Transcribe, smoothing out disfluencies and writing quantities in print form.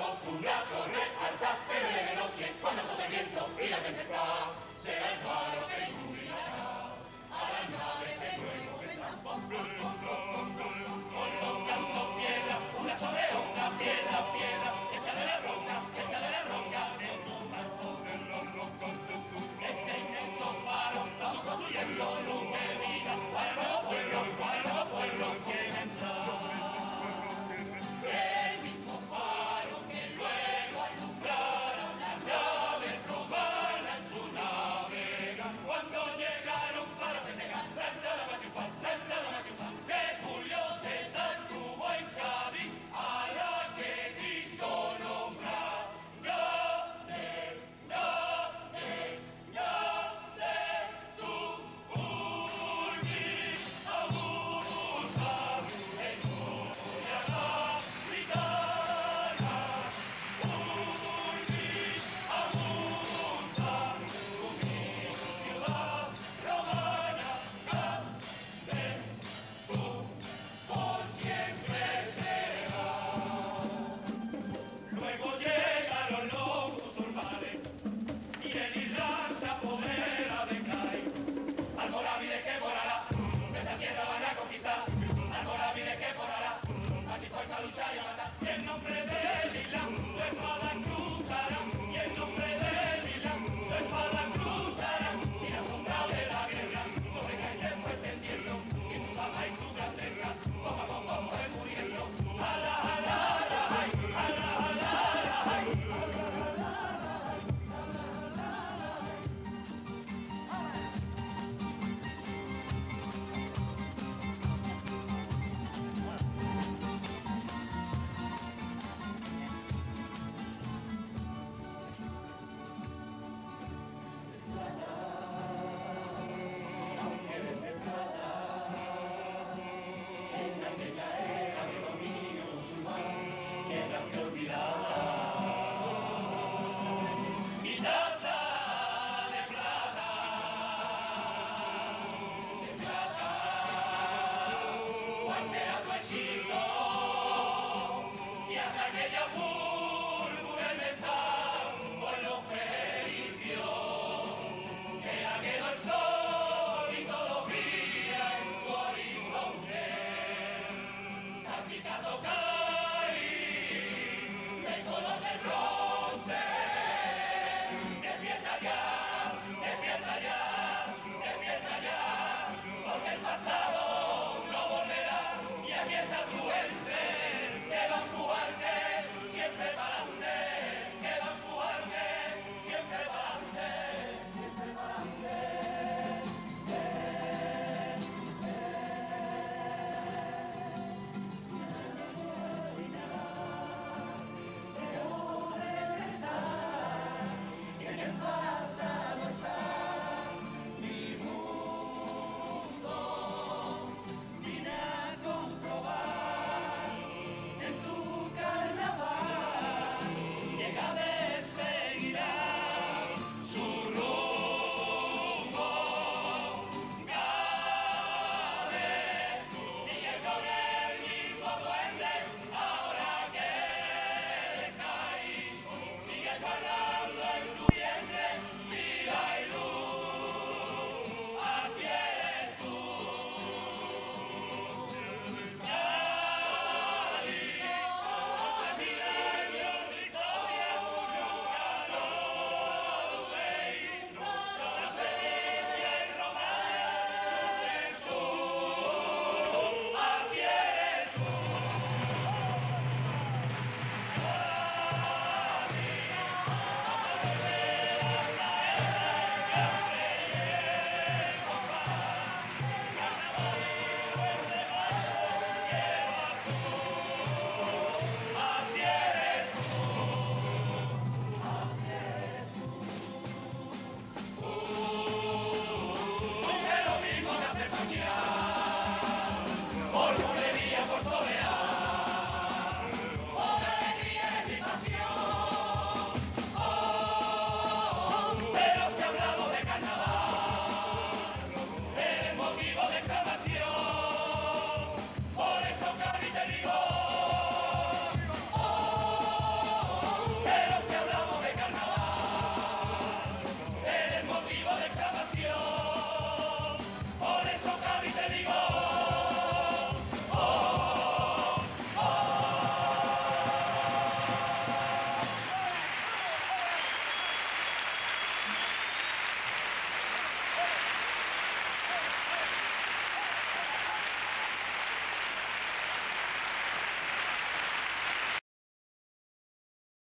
una torre alta que vele de noche cuando sople el viento y la tempestad. Será el faro que iluminará a las naves que luego vendrán. Colocando piedra, una sobre otra, piedra, piedra, hecha de la roca, hecha de la roca, en un marco de la roca de tu. Este inmenso faro estamos construyendo luz de vida para el nuevo pueblo que entra. El mismo faro que luego alumbrara las naves romanas en su navega. Cuando llegaron para festejar la entrada triunfal que Julio César tuvo en Cádiz, a la que quiso nombrar. Gades, Gades, Gades, tu urbi Augusta, en gloria gitana, urbi Augusta, tu ciudad romana, Gades, tú por siempre serás. Luego llegaron los musulmanes y el Islam se apodera de Cádiz. Almorávide que morará, esta tierra van a conquistar. Almorávide que morará, aquí puesta a luchar y a matar. Y en nombre del Islam su espada cruzará. Y en nombre del Islam su espada cruzará. Y la sombra de la guerra sobre Cádiz se fue extendiendo. Y su fama y su grandeza poco a poco fue muriendo. ¡Alá, alá, alá, ay! ¡Alá, alá, alá, ay! En aquella era de dominio musulmán, tierras que olvidaban. Mi taza de plata, ¿cuál será tu hechizo? Si hasta aquella